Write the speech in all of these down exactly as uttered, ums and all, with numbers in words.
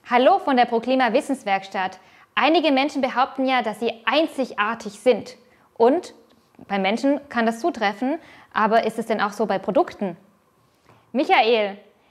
Hallo von der ProClima Wissenswerkstatt. Einige Menschen behaupten ja, dass sie einzigartig sind. Und bei Menschen kann das zutreffen, aber ist es denn auch so bei Produkten? Michael,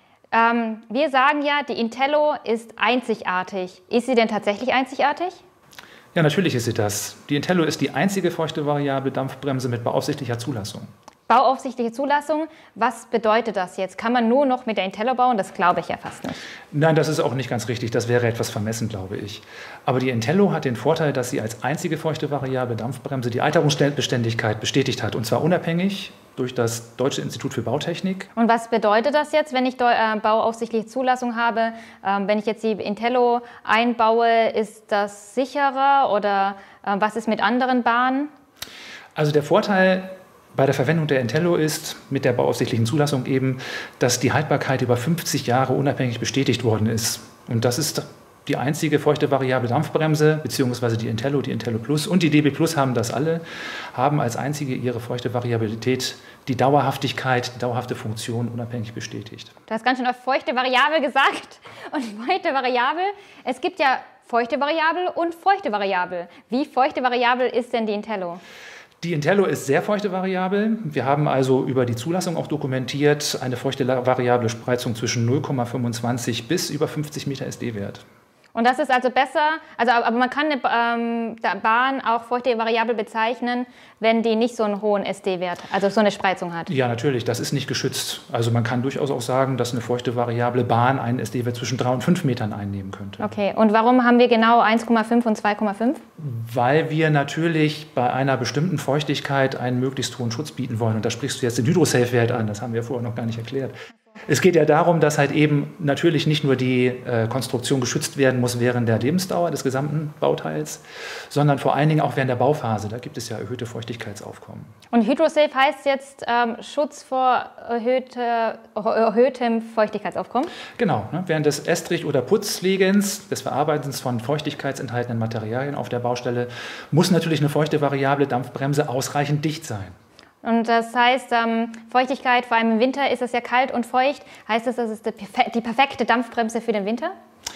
ähm, wir sagen ja, die Intello ist einzigartig. Ist sie denn tatsächlich einzigartig? Ja, natürlich ist sie das. Die Intello ist die einzige feuchte variable Dampfbremse mit bauaufsichtlicher Zulassung. Bauaufsichtliche Zulassung, was bedeutet das jetzt? Kann man nur noch mit der Intello bauen? Das glaube ich ja fast nicht. Nein, das ist auch nicht ganz richtig. Das wäre etwas vermessen, glaube ich. Aber die Intello hat den Vorteil, dass sie als einzige feuchte variable Dampfbremse die Alterungsbeständigkeit bestätigt hat. Und zwar unabhängig durch das Deutsche Institut für Bautechnik. Und was bedeutet das jetzt, wenn ich äh, bauaufsichtliche Zulassung habe? Ähm, wenn ich jetzt die Intello einbaue, ist das sicherer oder äh, was ist mit anderen Bahnen? Also der Vorteil bei der Verwendung der Intello ist mit der bauaufsichtlichen Zulassung eben, dass die Haltbarkeit über fünfzig Jahre unabhängig bestätigt worden ist. Und das ist die einzige feuchte variable Dampfbremse, beziehungsweise die Intello, die Intello Plus und die D B Plus haben das alle, haben als einzige ihre feuchte Variabilität, die Dauerhaftigkeit, die dauerhafte Funktion unabhängig bestätigt. Du hast ganz schön oft feuchte Variable gesagt und feuchte Variable. Es gibt ja feuchte Variable und feuchte Variable. Wie feuchte Variable ist denn die Intello? Die Intello ist sehr feuchte variabel. Wir haben also über die Zulassung auch dokumentiert eine feuchte variable Spreizung zwischen null Komma fünfundzwanzig bis über fünfzig Meter S D-Wert. Und das ist also besser, also, aber man kann eine ähm, Bahn auch feuchte variabel bezeichnen, wenn die nicht so einen hohen S D-Wert, also so eine Spreizung hat. Ja, natürlich, das ist nicht geschützt. Also man kann durchaus auch sagen, dass eine feuchte variable Bahn einen S D-Wert zwischen drei und fünf Metern einnehmen könnte. Okay, und warum haben wir genau eins Komma fünf und zwei Komma fünf? Weil wir natürlich bei einer bestimmten Feuchtigkeit einen möglichst hohen Schutz bieten wollen. Und da sprichst du jetzt den Hydrosafe-Wert an, das haben wir vorher noch gar nicht erklärt. Es geht ja darum, dass halt eben natürlich nicht nur die äh, Konstruktion geschützt werden muss während der Lebensdauer des gesamten Bauteils, sondern vor allen Dingen auch während der Bauphase. Da gibt es ja erhöhte Feuchtigkeitsaufkommen. Und Hydrosafe heißt jetzt ähm, Schutz vor erhöhte, erhöhtem Feuchtigkeitsaufkommen? Genau. Ne? Während des Estrich- oder Putzlegens, des Verarbeitens von feuchtigkeitsenthaltenden Materialien auf der Baustelle, muss natürlich eine feuchte variable Dampfbremse ausreichend dicht sein. Und das heißt, ähm, Feuchtigkeit, vor allem im Winter ist es ja kalt und feucht. Heißt das, das ist die perfekte Dampfbremse für den Winter?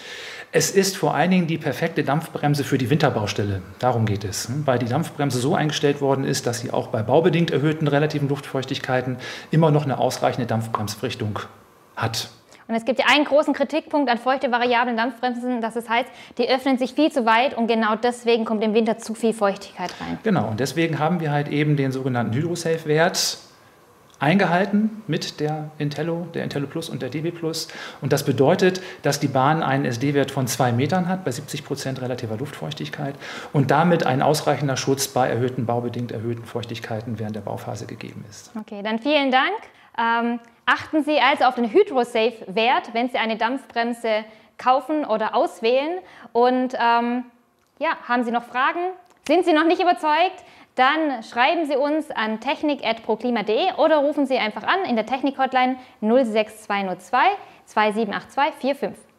Es ist vor allen Dingen die perfekte Dampfbremse für die Winterbaustelle. Darum geht es. Weil die Dampfbremse so eingestellt worden ist, dass sie auch bei baubedingt erhöhten relativen Luftfeuchtigkeiten immer noch eine ausreichende Dampfbremsrichtung hat. Und es gibt ja einen großen Kritikpunkt an feuchte variablen Dampfbremsen, dass es heißt, die öffnen sich viel zu weit und genau deswegen kommt im Winter zu viel Feuchtigkeit rein. Genau, und deswegen haben wir halt eben den sogenannten Hydrosafe-Wert eingehalten mit der Intello, der Intello Plus und der D B Plus. Und das bedeutet, dass die Bahn einen S D-Wert von zwei Metern hat, bei siebzig Prozent relativer Luftfeuchtigkeit und damit ein ausreichender Schutz bei erhöhten, baubedingt erhöhten Feuchtigkeiten während der Bauphase gegeben ist. Okay, dann vielen Dank. Ähm, achten Sie also auf den Hydrosafe-Wert, wenn Sie eine Dampfbremse kaufen oder auswählen. Und ähm, ja, haben Sie noch Fragen? Sind Sie noch nicht überzeugt? Dann schreiben Sie uns an technik at proclima punkt de oder rufen Sie einfach an in der Technik-Hotline null sechs zwei null zwei zwei sieben acht zwei vier fünf.